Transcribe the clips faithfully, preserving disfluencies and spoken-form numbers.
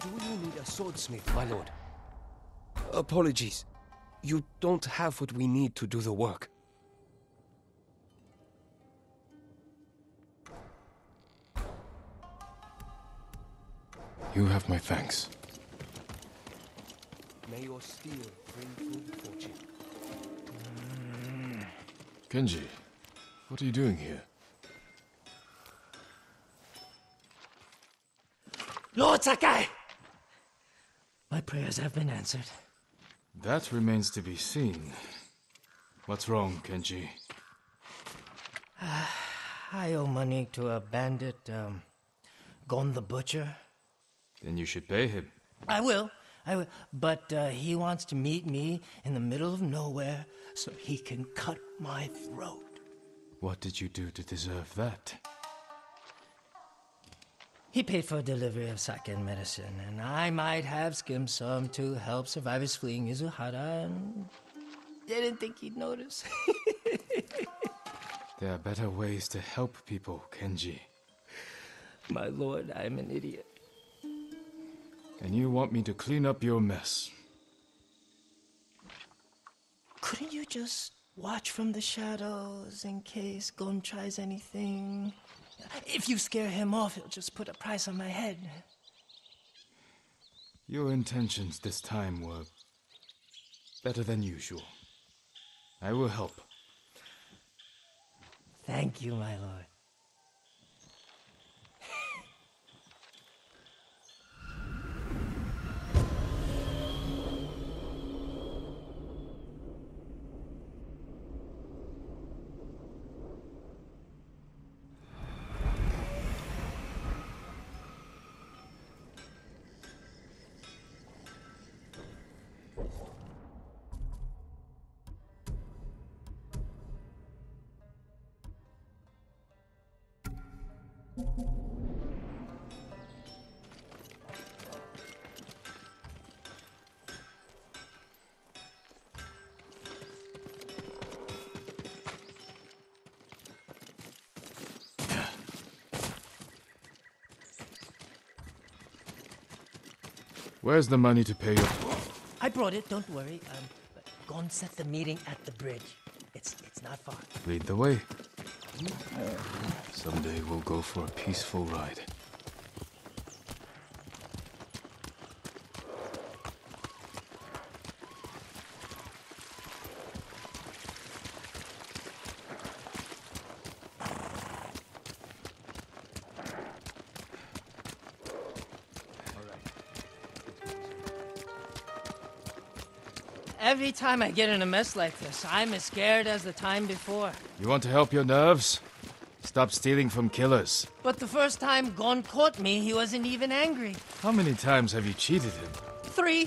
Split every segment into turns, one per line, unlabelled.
Do you need a swordsmith, my lord? Apologies. You don't have what we need to do the work.
You have my thanks.
May your steel bring good fortune.
Kenji, what are you doing here?
Lord Sakai! My prayers have been answered.
That remains to be seen. What's wrong, Kenji?
I owe money to a bandit, um, Gon the Butcher.
Then you should pay him.
I will, I will. But uh, he wants to meet me in the middle of nowhere so he can cut my throat.
What did you do to deserve that?
He paid for delivery of sake and medicine, and I might have skimmed some to help survivors fleeing Izuhara, and didn't think he'd notice.
There are better ways to help people, Kenji.
My lord, I'm an idiot.
And you want me to clean up your mess.
Couldn't you just watch from the shadows in case Gon tries anything? If you scare him off, he'll just put a price on my head.
Your intentions this time were better than usual. I will help.
Thank you, my lord.
Where's the money to pay your...
I brought it, don't worry. Um, but Gon set the meeting at the bridge. It's it's not far.
Lead the way. Someday we'll go for a peaceful ride.
Every time I get in a mess like this, I'm as scared as the time before.
You want to help your nerves? Stop stealing from killers.
But the first time Gon caught me, he wasn't even angry.
How many times have you cheated him?
Three.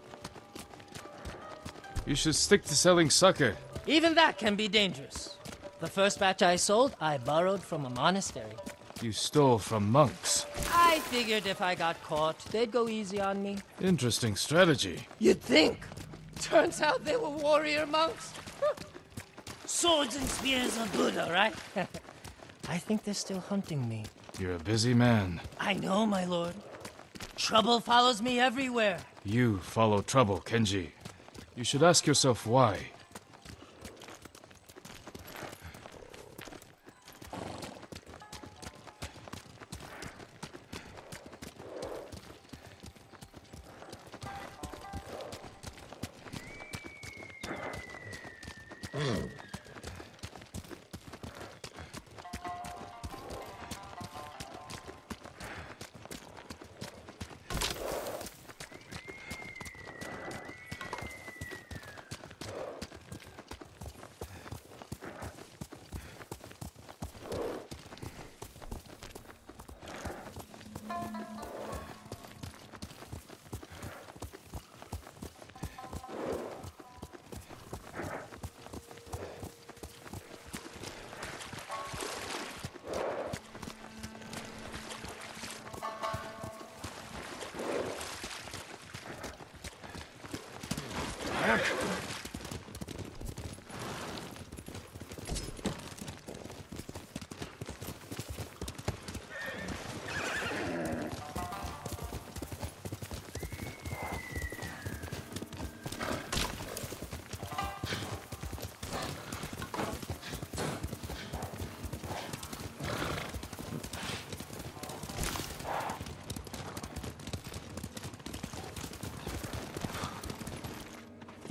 You should stick to selling sucker.
Even that can be dangerous. The first batch I sold, I borrowed from a monastery.
You stole from monks.
I figured if I got caught, they'd go easy on me.
Interesting strategy.
You'd think. Turns out they were warrior monks. Swords and spears of Buddha, right? I think they're still hunting me.
You're a busy man.
I know, my lord. Trouble follows me everywhere.
You follow trouble, Kenji. You should ask yourself why.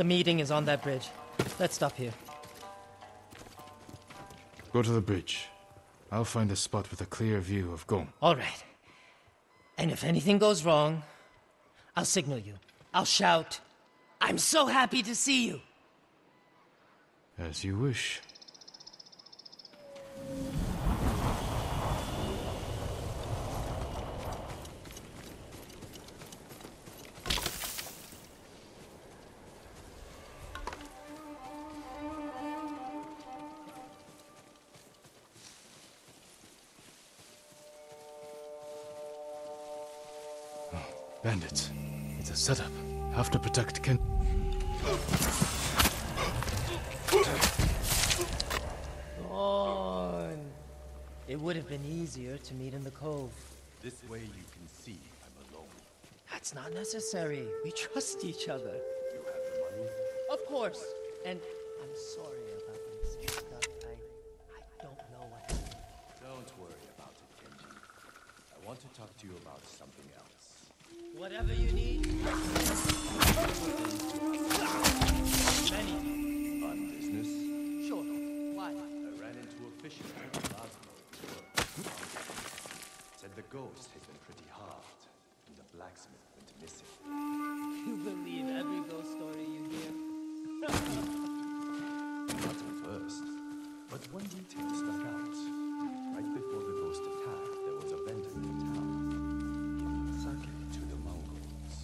The meeting is on that bridge. Let's stop here.
Go to the bridge. I'll find a spot with a clear view of Gom.
All right. And if anything goes wrong, I'll signal you. I'll shout, "I'm so happy to see you!"
As you wish. Bandits. It's a setup. Have to protect Ken.
Lorn. It would have been easier to meet in the cove.
This way you can see I'm alone.
That's not necessary. We trust each other.
You have the money?
Of course. And I'm sorry about the missing stuff. I, I don't know what happened.
Don't worry about it, Genji. I want to talk to you about something else.
Whatever you need. Many.
On business?
Sure. Why?
I ran into a fisherman in Glasgow. Said the ghost has been pretty hard, and the blacksmith went missing.
You believe every ghost story you hear?
Not at first, but one detail stuck out. Right before the ghost attacked, there was a vendor in town. Giving sake to the Mongols.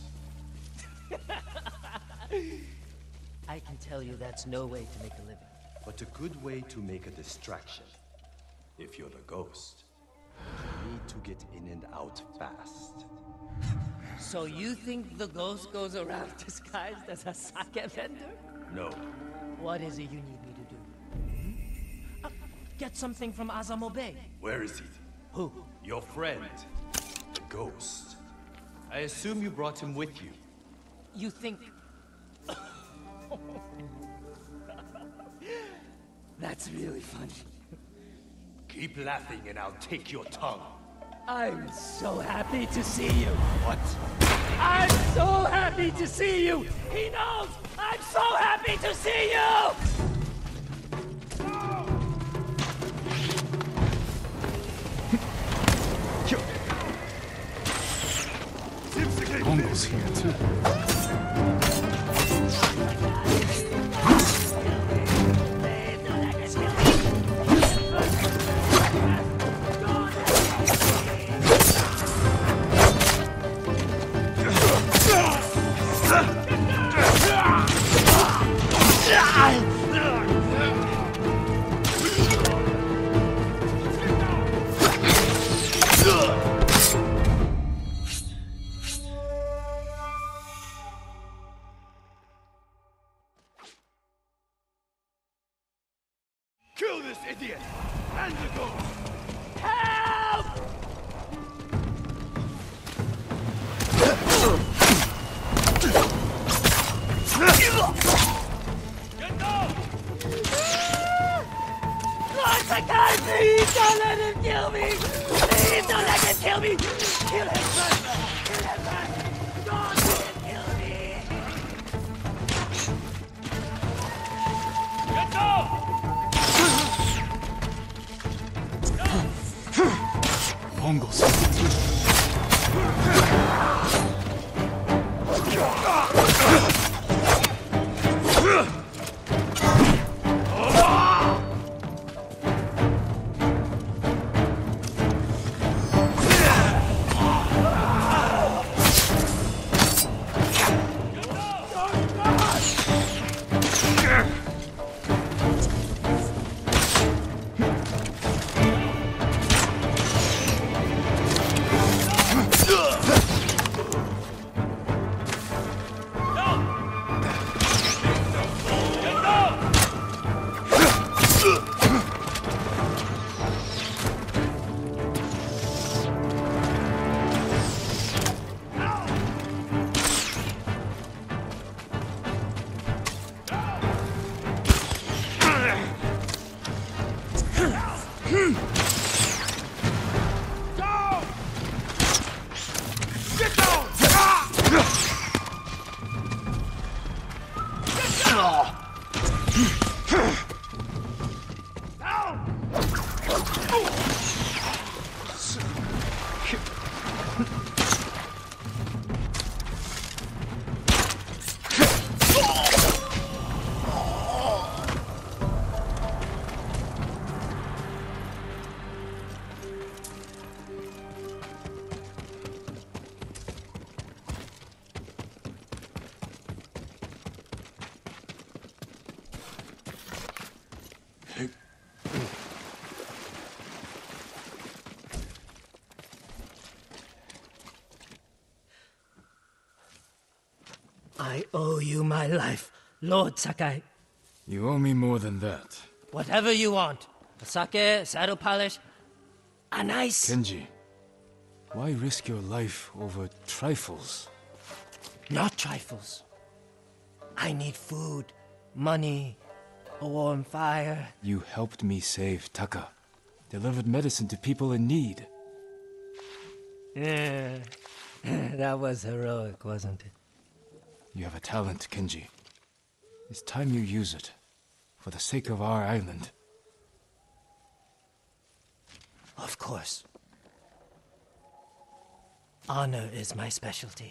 I can tell you that's no way to make a living.
But a good way to make a distraction. If you're the ghost, you need to get in and out fast.
So you think the ghost goes around disguised as a sake vendor?
No.
What is it you need me to do? Uh, get something from Azamo Bey.
Where is he?
Who?
Your friend. The ghost. I assume you brought him with you.
You think... That's really funny.
Keep laughing and I'll take your tongue.
I'm so happy to see you.
What?
I'm so happy to see you. He knows. I'm so happy to see you.
Mongols here too.
Kill this idiot! And the ghost!
Help!
Get down!
Lord Sakai, please don't let him kill me! Please don't let him kill me! Kill him first! Kill him first! Don't let him kill me!
Get down!
Mongols.
I owe you my life, Lord Sakai.
You owe me more than that.
Whatever you want. A sake, saddle polish, a nice...
Kenji, why risk your life over trifles?
Not trifles. I need food, money, a warm fire.
You helped me save Taka. Delivered medicine to people in need.
Yeah, that was heroic, wasn't it?
You have a talent, Kenji. It's time you use it. For the sake of our island.
Of course. Honor is my specialty.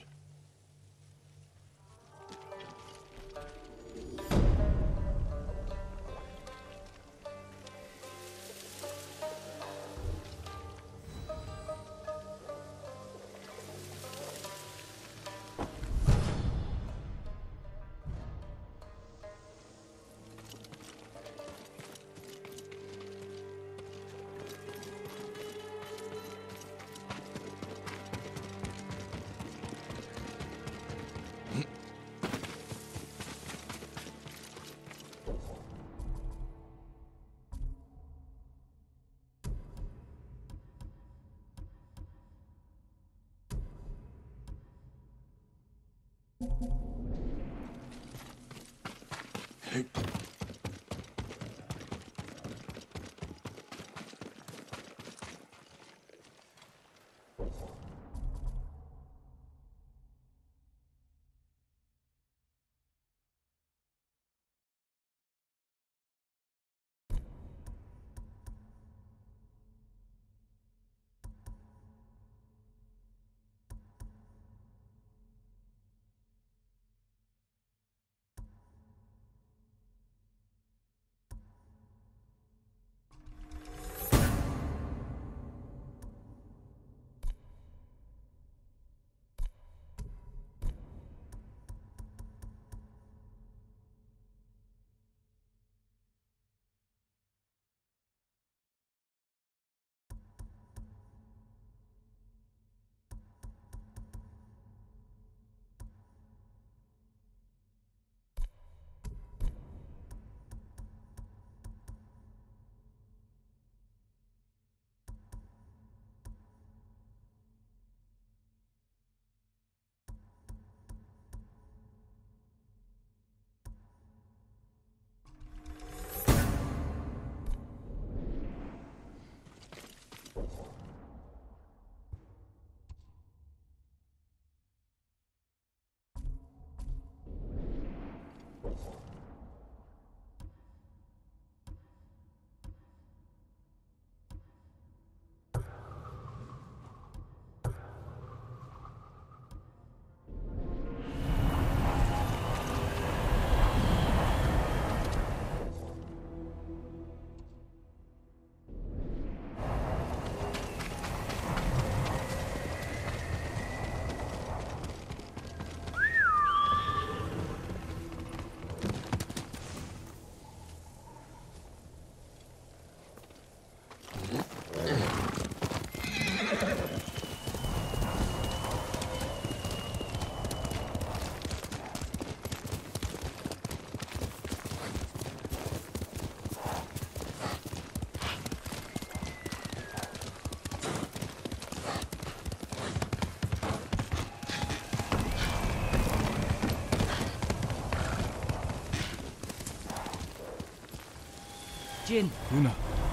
Jin.
Yuna.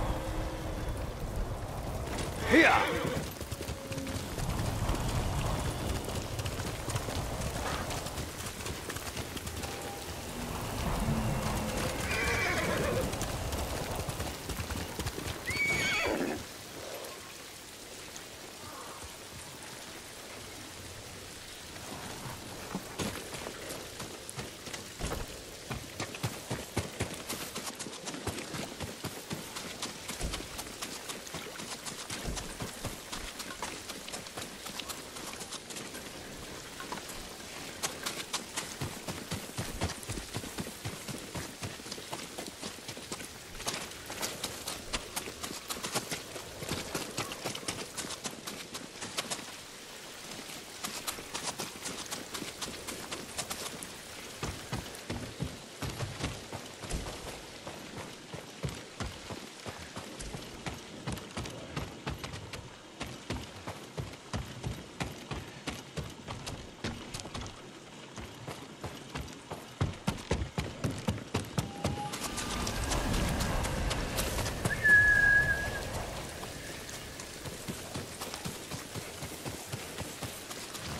Here!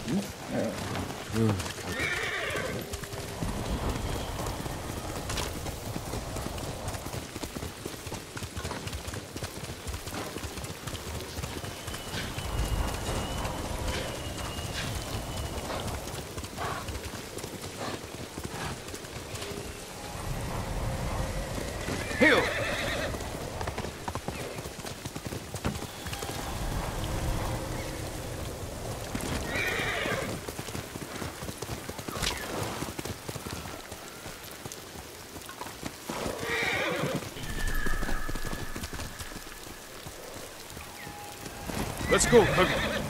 Good cover.
Heal!
Let's go, Kugger.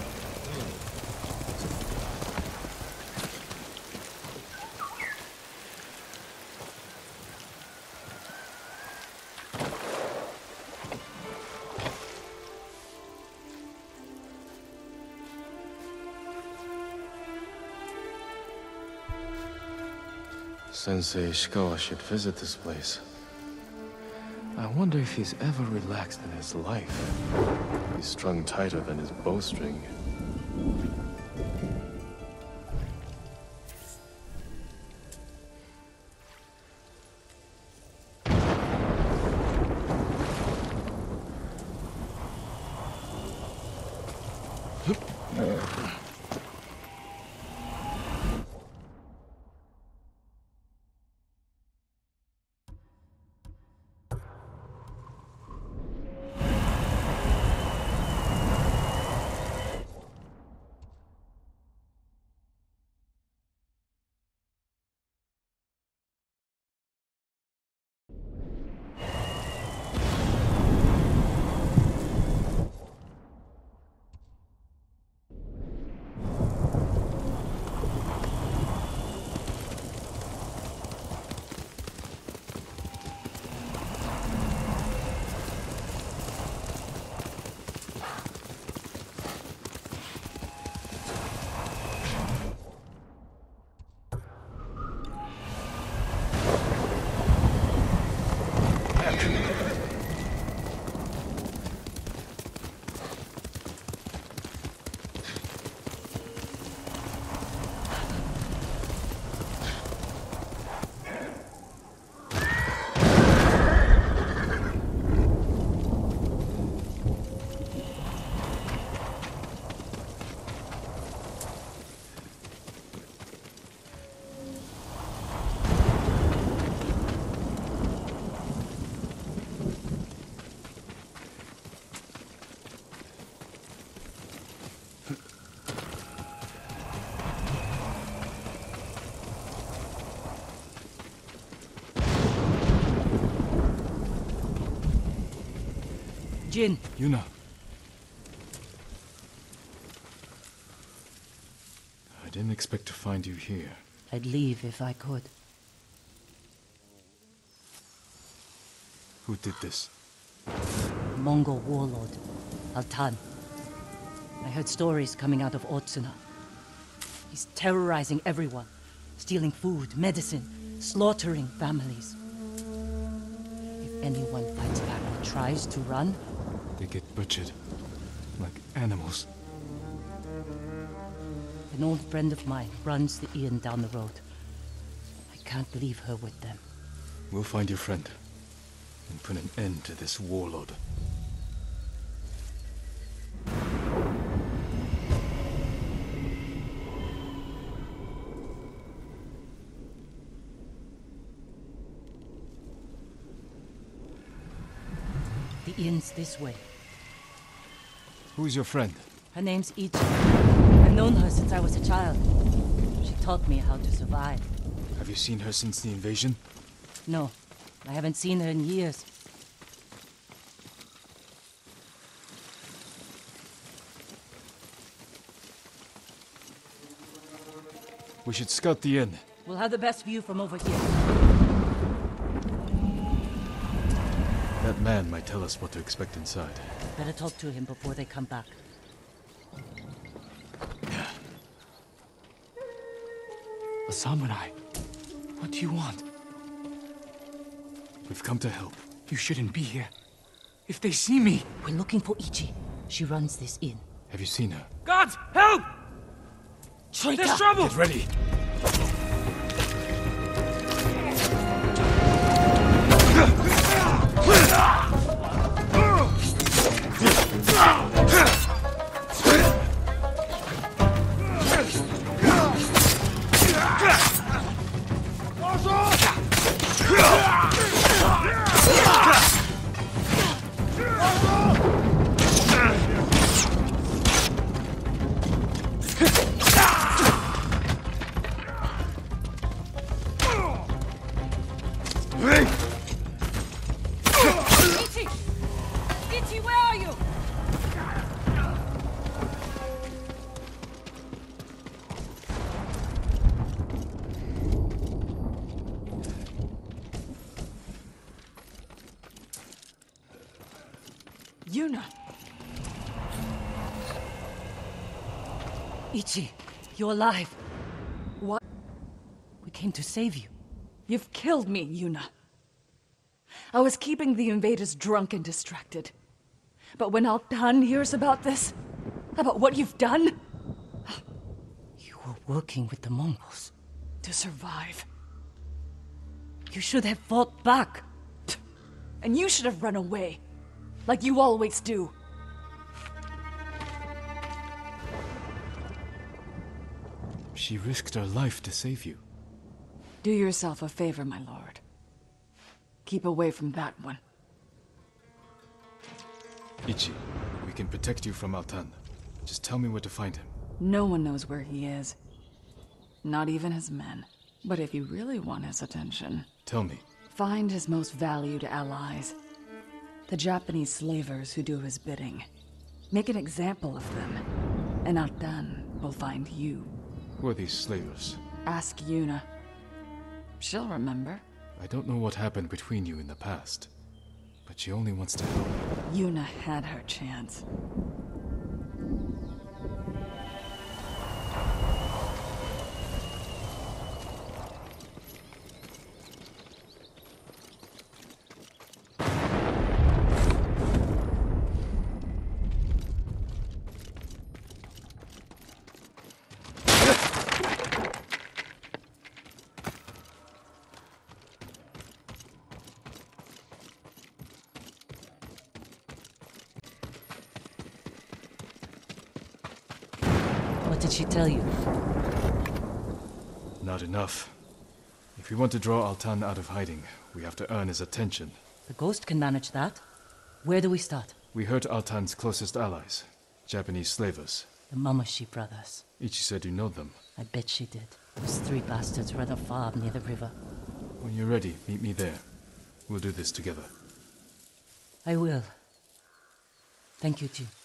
Sensei Ishikawa should visit this place. I wonder if he's ever relaxed in his life. He's strung tighter than his bowstring.
Jin.
Yuna. I didn't expect to find you here.
I'd leave if I could.
Who did this?
Mongol warlord, Altan. I heard stories coming out of Otsuna. He's terrorizing everyone, stealing food, medicine, slaughtering families. If anyone fights back or tries to run,
They get butchered. Like animals.
an old friend of mine runs the inn down the road. I can't leave her with them.
We'll find your friend. And put an end to this warlord.
The inn's this way.
Who's your friend?
Her name's Ichi. I've known her since I was a child. She taught me how to survive.
Have you seen her since the invasion?
No, I haven't seen her in years.
We should scout the inn.
We'll have the best view from over here.
That man might tell us what to expect inside.
Better talk to him before they come back.
A samurai. What do you want?
We've come to help.
You shouldn't be here. If they see me...
We're looking for Ichi. She runs this inn.
Have you seen her?
Gods, help!
traitor!
There's trouble!
Get ready.
Ichi! Ichi, where are you?
Yuna!
Ichi, you're alive.
What?
We came to save you.
You've killed me, Yuna. I was keeping the invaders drunk and distracted. But when Altan hears about this, about what you've done,
You were working with the Mongols.
to survive.
You should have fought back.
And you should have run away, like you always do.
She risked her life to save you.
Do yourself a favor, my lord. Keep away from that one.
Ichi, we can protect you from Altan. Just tell me where to find him.
No one knows where he is. Not even his men. But if you really want his attention,
Tell me.
find his most valued allies. The Japanese slavers who do his bidding. Make an example of them, and Altan will find you.
Who are these slavers?
Ask Yuna. She'll remember.
I don't know what happened between you in the past, but she only wants to help.
Yuna had her chance.
What did she tell you?
Not enough. If we want to draw Altan out of hiding, we have to earn his attention.
The ghost can manage that. Where do we start?
We hurt Altan's closest allies, Japanese slavers.
The Mamashi brothers.
Ichi said you know them.
I bet she did. Those three bastards run a farm near the river.
When you're ready, meet me there. We'll do this together.
I will. Thank you, Jin.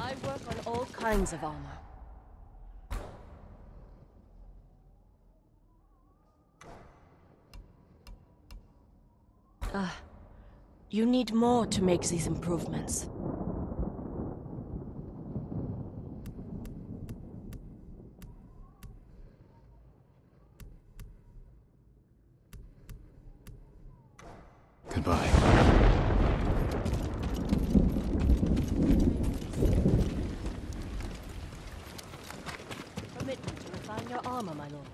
I work on all kinds of armor. Ah, you need more to make these improvements.
Goodbye.
Permit me to refine your armor, my lord.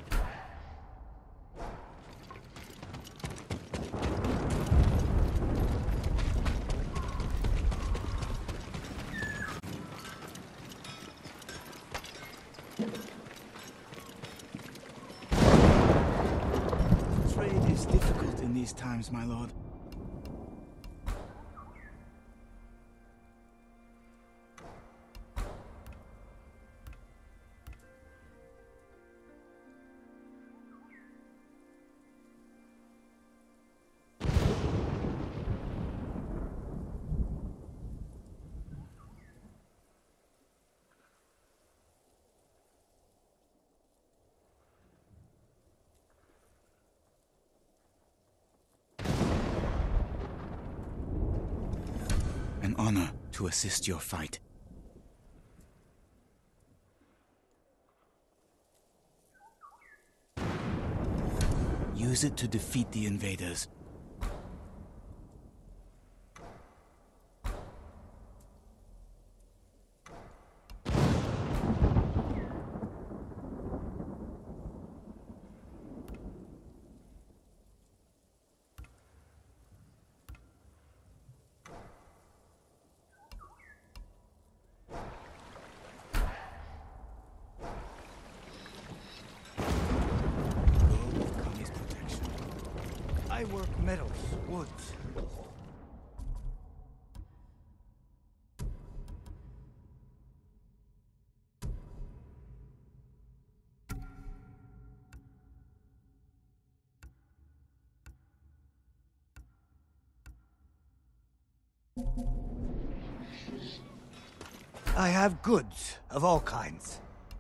Trade is difficult in these times, my lord. An honor to assist your fight. Use it to defeat the invaders. I work metals, woods. I have goods of all kinds.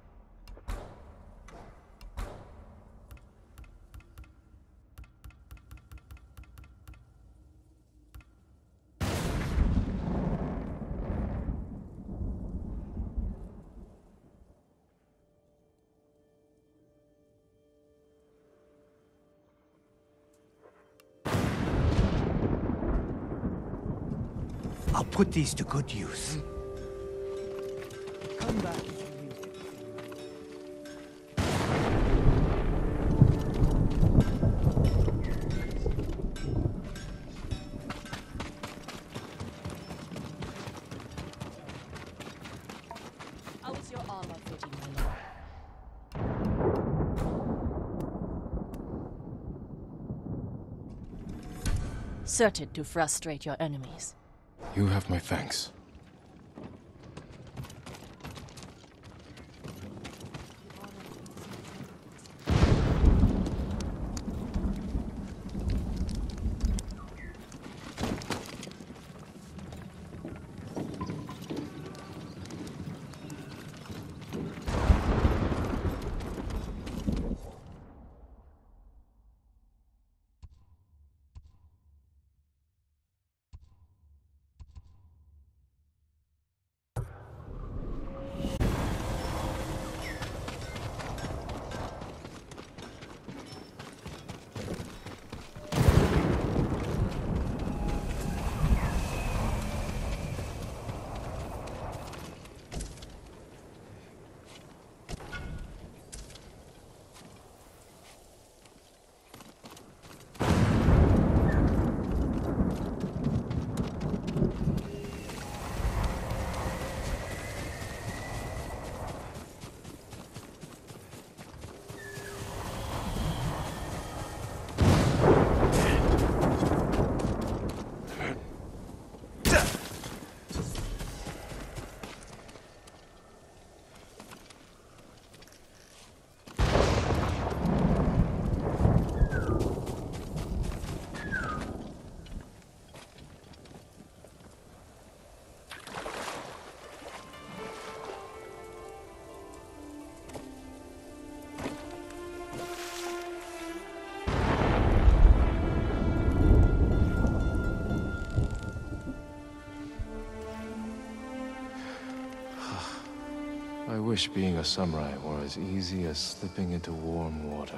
I'll put these to good use. Come back if you need it.
How is your armor fitting, my lord? Certain to frustrate your enemies.
You have my thanks. I wish being a samurai were as easy as slipping into warm water.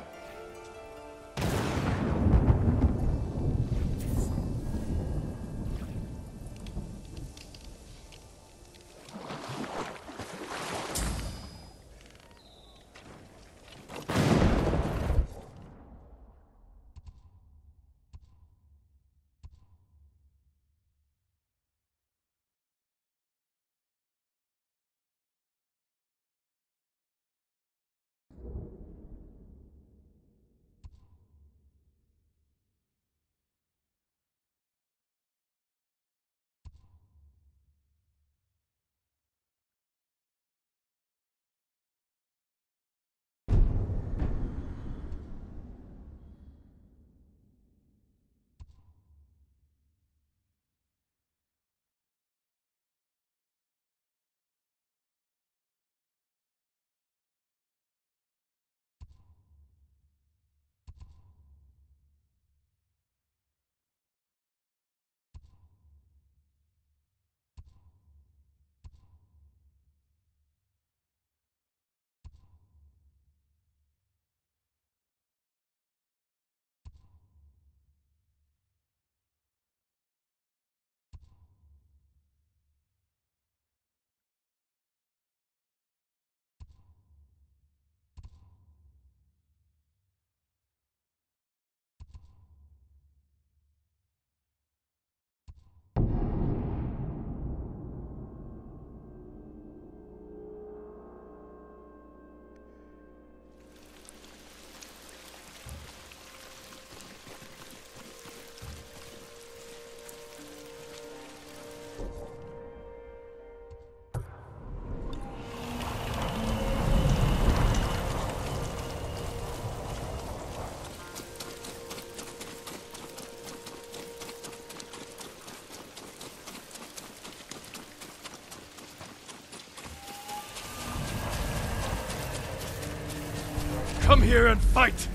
Come here and fight!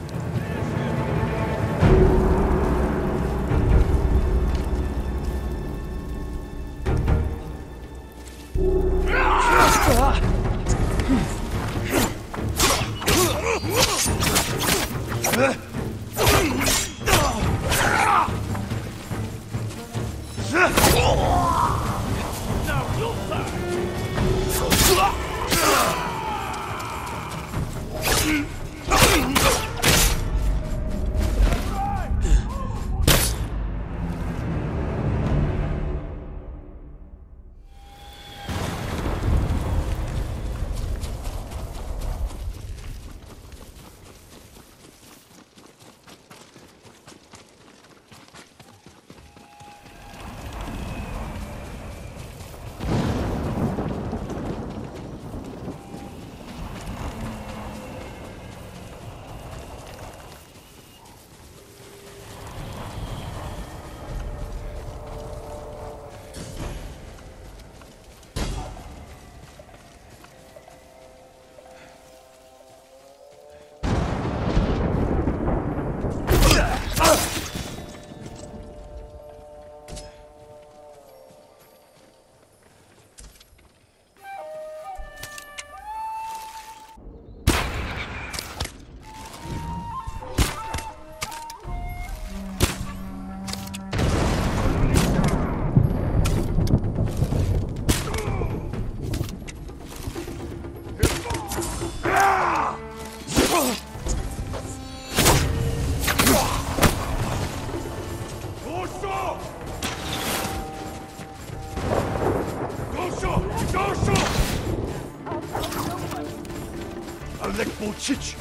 Alek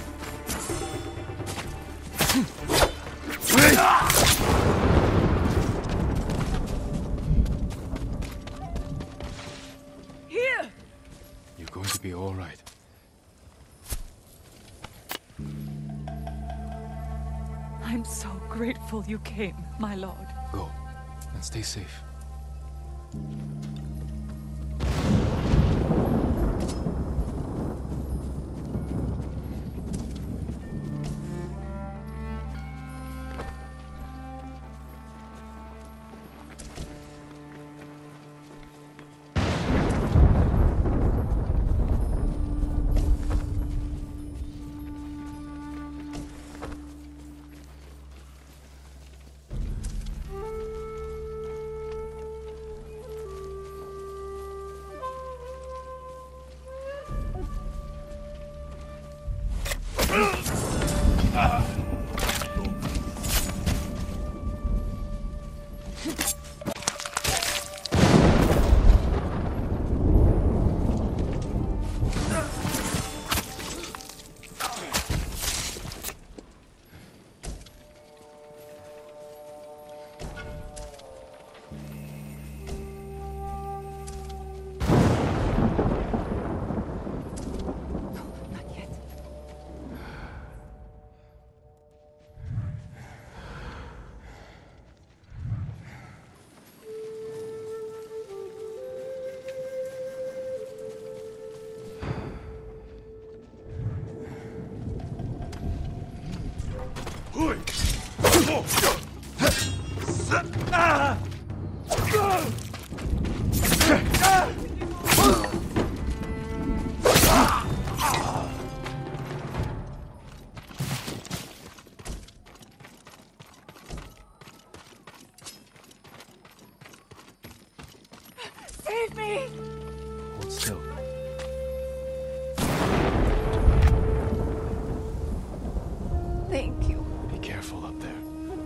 Here!
You're going to be all right.
I'm so grateful you came, my lord.
Go, and stay safe.
Save me!
Hold still.
Thank you.
Be careful up there.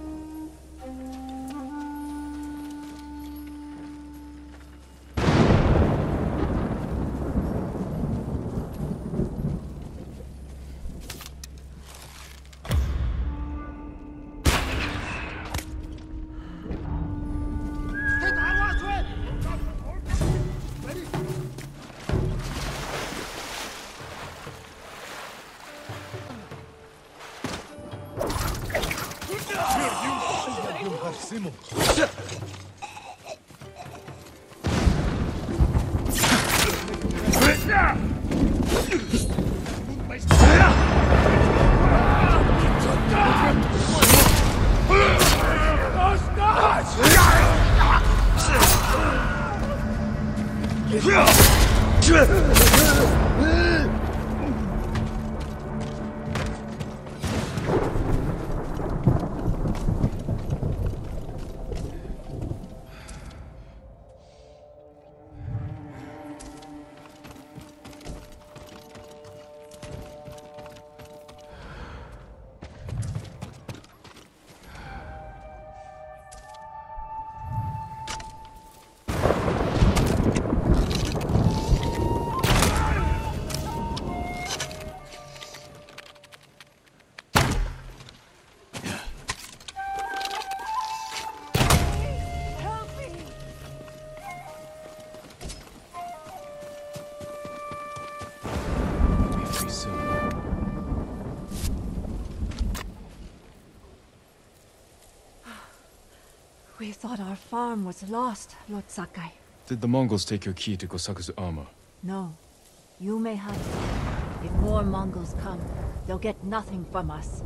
We thought our farm was lost, Lord Sakai.
Did the Mongols take your key to Kosaku's armor?
No. You may have it. If more Mongols come, they'll get nothing from us.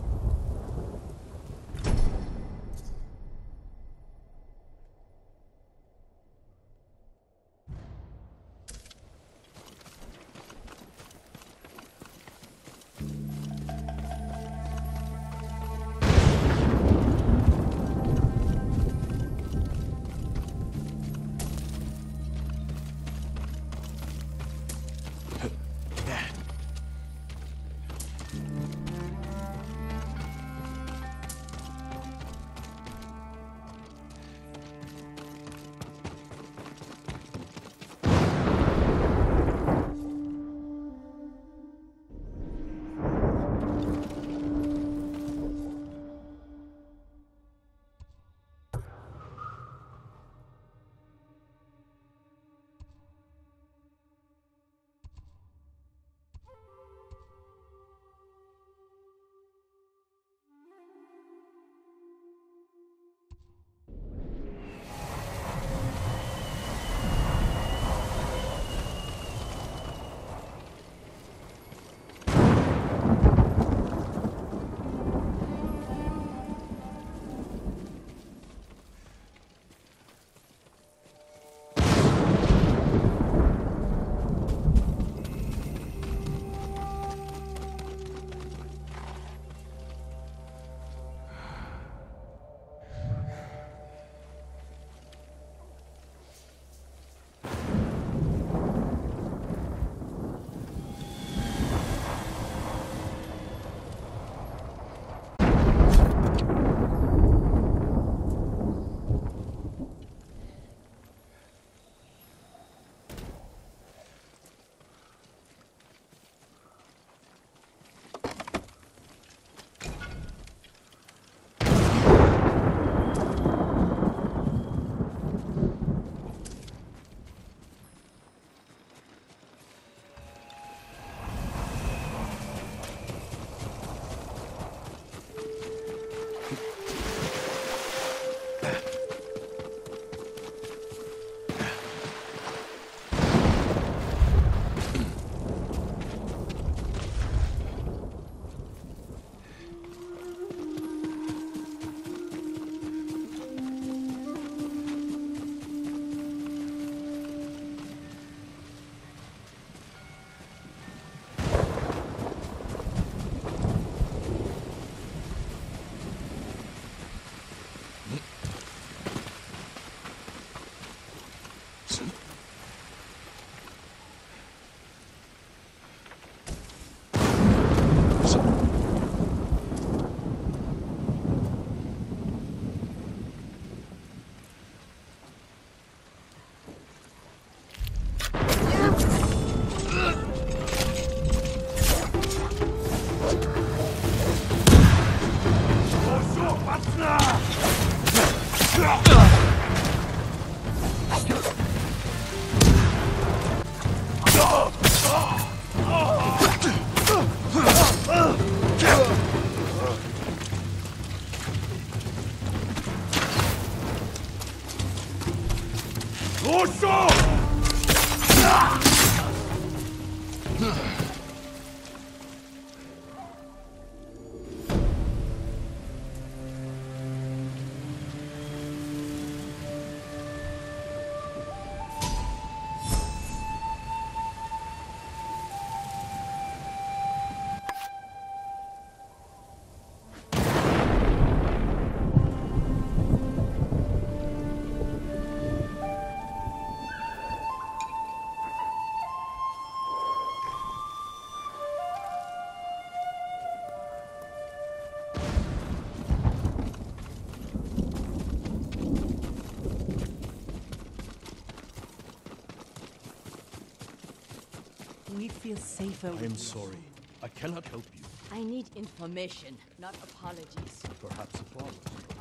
We feel safer with
I am
you.
sorry. I cannot help you.
I need information, not apologies.
Perhaps apology.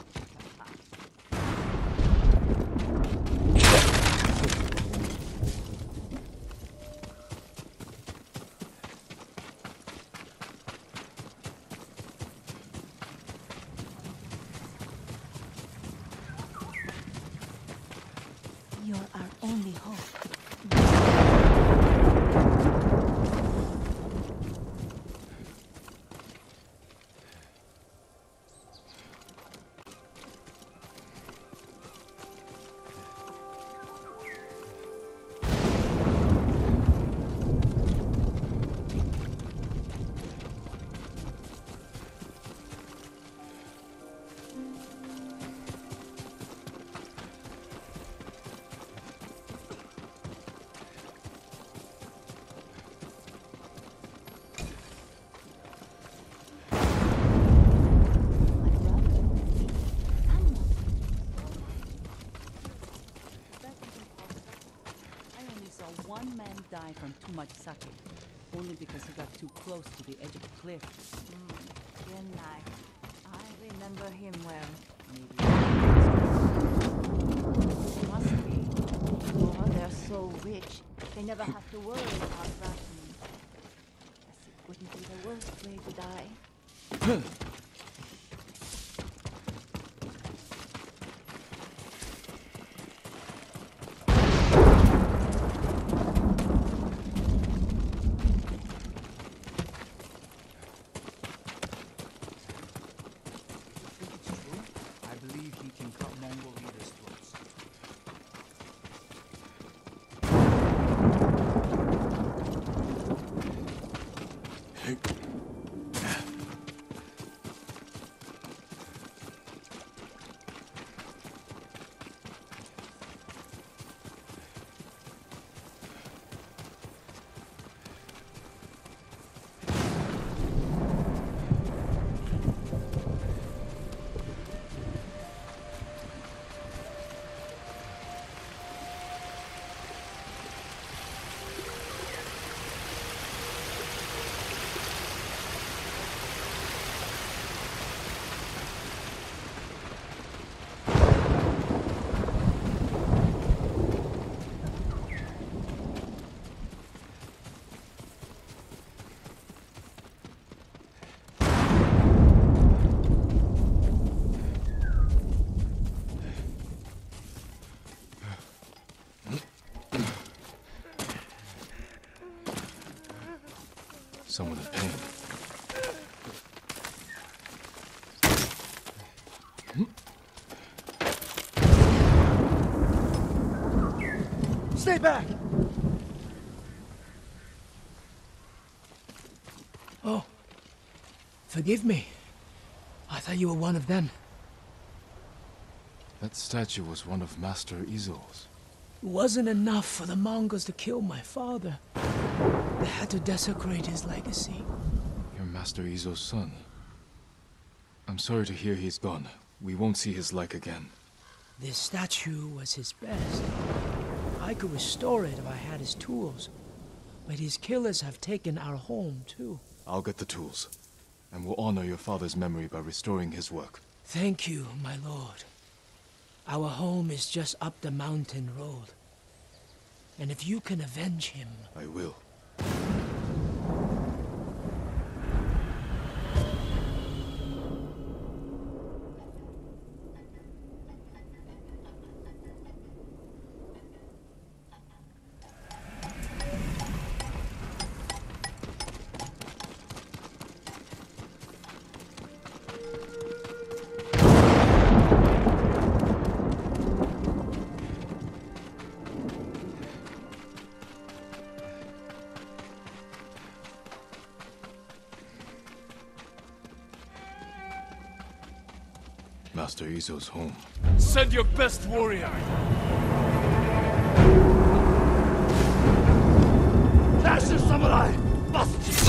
You're our only hope.
One man died from too much sake, only because he got too close to the edge of the cliff.
Mm, Genai. I remember him well.
Maybe.
Must be. Oh, they're so rich. They never have to worry about rations. Guess it wouldn't be the worst way to die.
Someone in pain.
Stay back! Oh. Forgive me. I thought you were one of them.
That statue was one of Master Izo's.
It wasn't enough for the Mongols to kill my father. They had to desecrate his legacy.
You're Master Izo's son. I'm sorry to hear he's gone. We won't see his like again.
This statue was his best. I could restore it if I had his tools. But his killers have taken our home, too.
I'll get the tools, and we'll honor your father's memory by restoring his work.
Thank you, my lord. Our home is just up the mountain road. And if you can avenge him...
I will. Master Izo's home.
Send your best warrior! Master Samurai! Bust!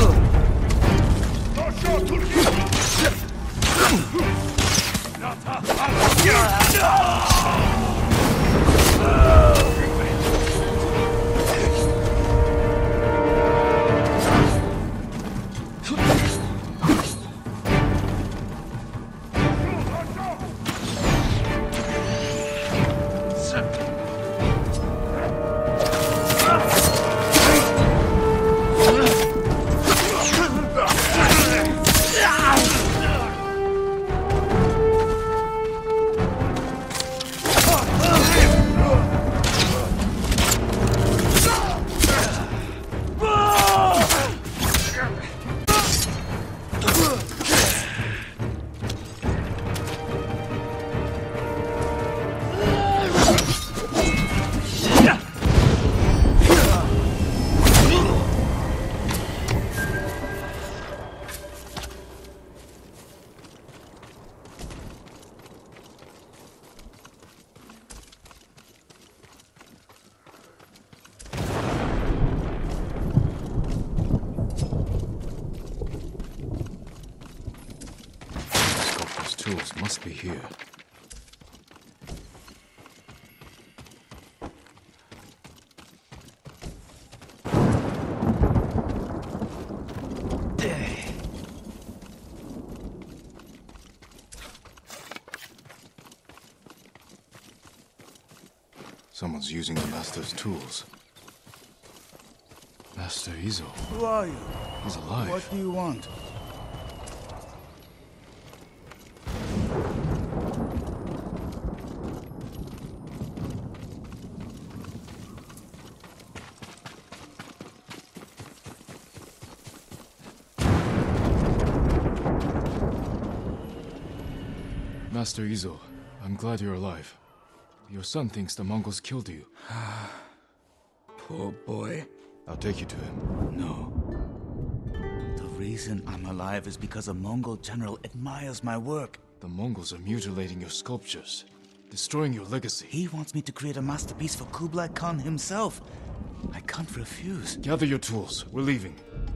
Tools must be here. Someone's using the Master's tools. Master Izo.
Who are you?
He's alive.
What do you want?
Master Izo, I'm glad you're alive. Your son thinks the Mongols killed you.
Poor boy.
I'll take you to him.
No. The reason I'm alive is because a Mongol general admires my work.
The Mongols are mutilating your sculptures, destroying your legacy.
He wants me to create a masterpiece for Kublai Khan himself. I can't refuse.
Gather your tools. We're leaving.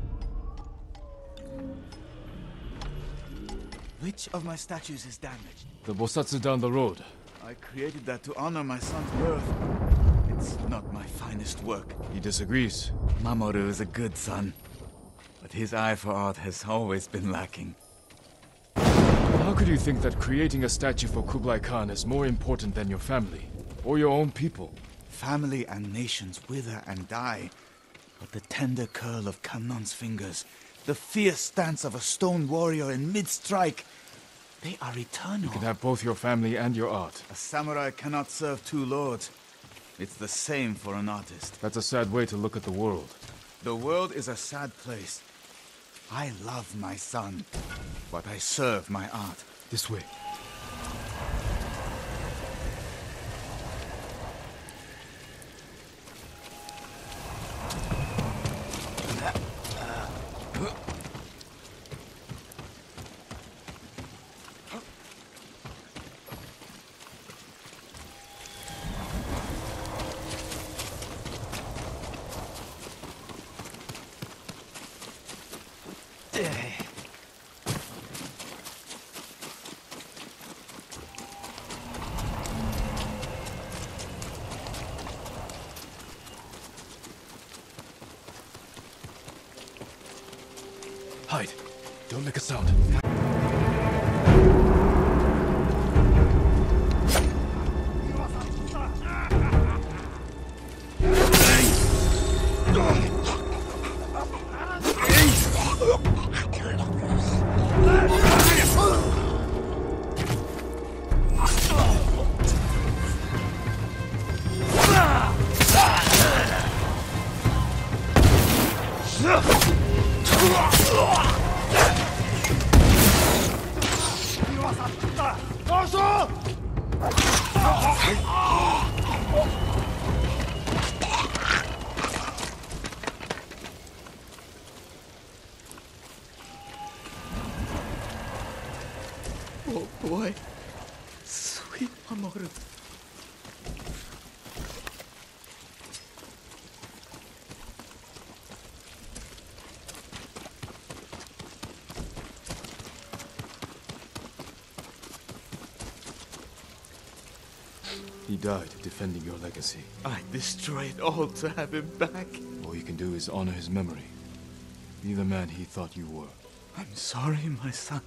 Which of my statues is damaged?
The Bosatsu down the road.
I created that to honor my son's birth. It's not my finest work.
He disagrees.
Mamoru is a good son, but his eye for art has always been lacking.
How could you think that creating a statue for Kublai Khan is more important than your family? Or your own people?
Family and nations wither and die, but the tender curl of Kanon's fingers, the fierce stance of a stone warrior in mid-strike, they are eternal.
You can have both your family and your art.
A samurai cannot serve two lords. It's the same for an artist.
That's a sad way to look at the world.
The world is a sad place. I love my son, but I serve my art.
This way. Hide. Don't make a sound.
Oh boy. 밥 먹으러.
He died defending your legacy.
I destroy it all to have him back.
All you can do is honor his memory. Be the man he thought you were.
I'm sorry, my son.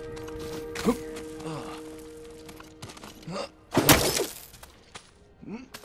Hmm?